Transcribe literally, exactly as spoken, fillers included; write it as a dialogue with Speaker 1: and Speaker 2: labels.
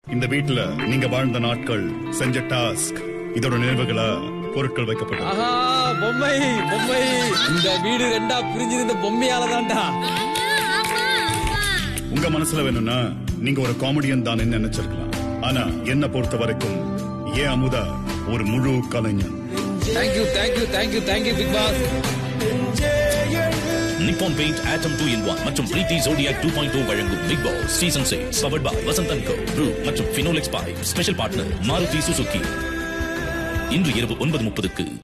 Speaker 1: இந்த வீட்டுல நீங்க வாழ்ந்த நாட்கள் செஞ்ச டாஸ்க் இதோட நினைவுகளா பொருட்கள் வைக்கப்பட்டது.
Speaker 2: ஆஹா, பொம்மை பொம்மை இந்த வீடு ரெண்டா பிரிஞ்சிருந்த பொம்மையாலதான்டா.
Speaker 1: உங்க மனசுல வேணும்னா நீங்க ஒரு காமெடியன் தான் நினைச்சிருக்கலாம். ஆனா என்ன பொறுத்த வரைக்கும் ஏன் அமுதா ஒரு முழு கலைஞன்.
Speaker 2: Thank you thank you thank you thank you Bigg Boss.
Speaker 3: Nippon paint ஆட்டம் டூ இன் ஒன் மற்றும் Preethi Zodiac two point two வழங்கும் Bigg Boss season six powered by Vasanth and co Bru மற்றும் Finolex pipe. Special partner Maruti Suzuki. இன்று இரவு ஒன்பது முப்பதுக்கு